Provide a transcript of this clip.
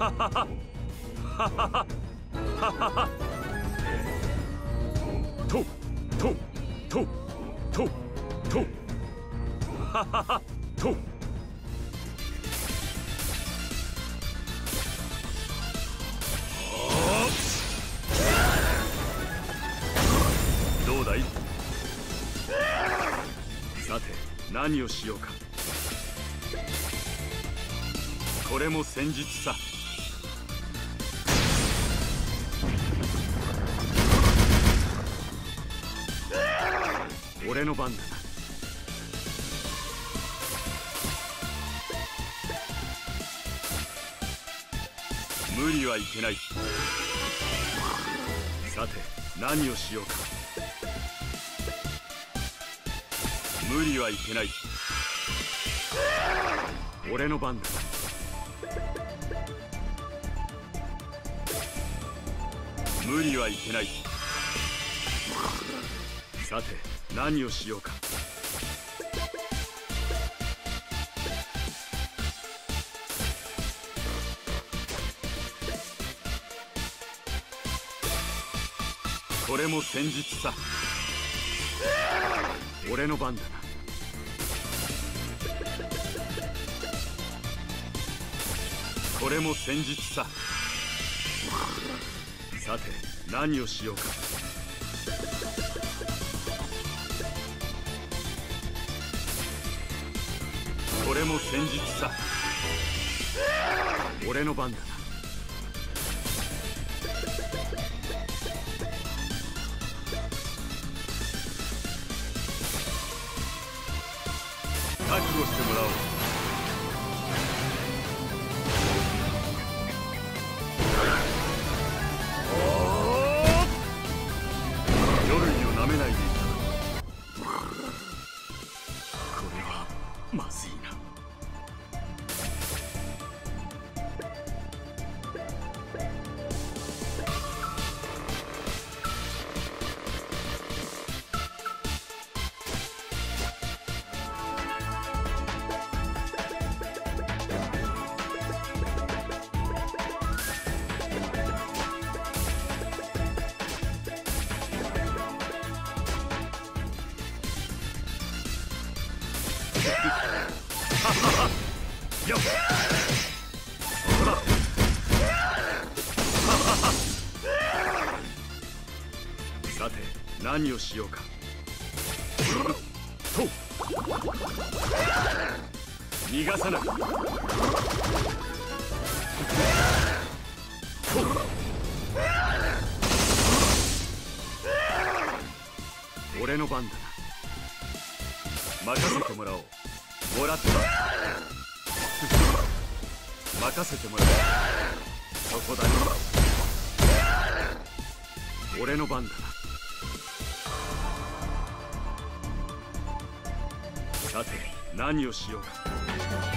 とととととはははとどうだい？さて何をしようか。これも戦術さ。俺の番だな。無理はいけない。さて何をしようか。無理はいけない。俺の番だな。無理はいけない。さて何をしようか。これも戦術さ。俺の番だな。これも戦術さ。さて何をしようか。これも戦術さ。俺の番だな。覚悟してもらおう。魚類を舐めないでいた。これはまずいな。よっ、そこだ。さて何をしようか。と逃がさない。俺の番だな。任せてもらおう。もらった。任せてもらおう。そこだよ。俺の番だな。さて何をしようか。